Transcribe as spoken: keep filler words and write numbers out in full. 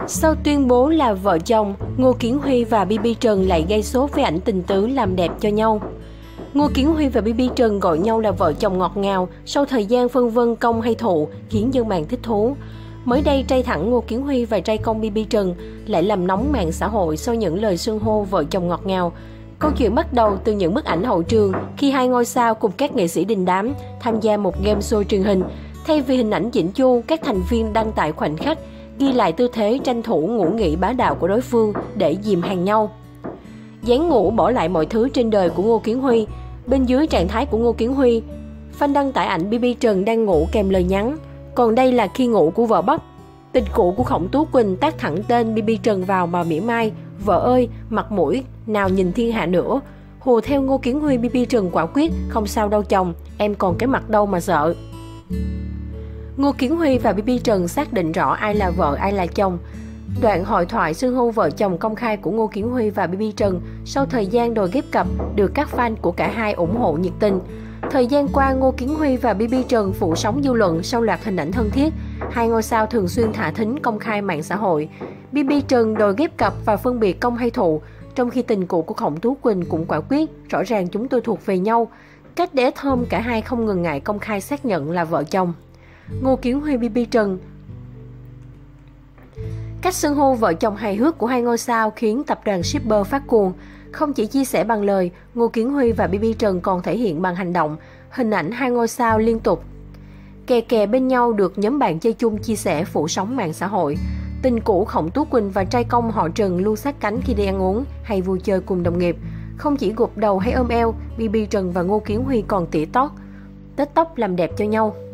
Sau tuyên bố là vợ chồng, Ngô Kiến Huy và bê bê Trần lại gây sốt với ảnh tình tứ làm đẹp cho nhau. Ngô Kiến Huy và bê bê Trần gọi nhau là vợ chồng ngọt ngào sau thời gian phân vân công hay thụ, khiến dân mạng thích thú. Mới đây, trai thẳng Ngô Kiến Huy và trai công bê bê Trần lại làm nóng mạng xã hội sau những lời xưng hô vợ chồng ngọt ngào. Câu chuyện bắt đầu từ những bức ảnh hậu trường khi hai ngôi sao cùng các nghệ sĩ đình đám tham gia một game show truyền hình. Thay vì hình ảnh chỉnh chu, các thành viên đăng tải khoảnh khắc, ghi lại tư thế tranh thủ ngủ nghỉ bá đạo của đối phương để dìm hàng nhau. Dáng ngủ bỏ lại mọi thứ trên đời của Ngô Kiến Huy. Bên dưới trạng thái của Ngô Kiến Huy, fan đăng tải ảnh bê bê Trần đang ngủ kèm lời nhắn. Còn đây là khi ngủ của vợ Bắp. Tình cũ của Khổng Tú Quỳnh tác thẳng tên bê bê Trần vào mà mỉa mai. Vợ ơi, mặt mũi, nào nhìn thiên hạ nữa. Hùa theo Ngô Kiến Huy, bê bê Trần quả quyết, không sao đâu chồng, em còn cái mặt đâu mà sợ. Ngô Kiến Huy và bê bê Trần xác định rõ ai là vợ, ai là chồng. Đoạn hội thoại xưng hô vợ chồng công khai của Ngô Kiến Huy và bê bê Trần sau thời gian đồi ghép cặp được các fan của cả hai ủng hộ nhiệt tình. Thời gian qua, Ngô Kiến Huy và bê bê Trần phủ sóng dư luận sau loạt hình ảnh thân thiết. Hai ngôi sao thường xuyên thả thính công khai mạng xã hội. bê bê Trần đồi ghép cặp và phân biệt công hay thụ, trong khi tình cũ của Khổng Tú Quỳnh cũng quả quyết, rõ ràng chúng tôi thuộc về nhau. Cách để thơm, cả hai không ngần ngại công khai xác nhận là vợ chồng. Ngô Kiến Huy, bê bê Trần. Cách xưng hô vợ chồng hài hước của hai ngôi sao khiến tập đoàn shipper phát cuồng. Không chỉ chia sẻ bằng lời, Ngô Kiến Huy và bê bê Trần còn thể hiện bằng hành động. Hình ảnh hai ngôi sao liên tục kè kè bên nhau được nhóm bạn chơi chung chia sẻ phủ sóng mạng xã hội. Tình cũ Khổng Tú Quỳnh và trai công họ Trần luôn sát cánh khi đi ăn uống hay vui chơi cùng đồng nghiệp. Không chỉ gục đầu hay ôm eo, bê bê Trần và Ngô Kiến Huy còn tỉa tót, tết tóc làm đẹp cho nhau.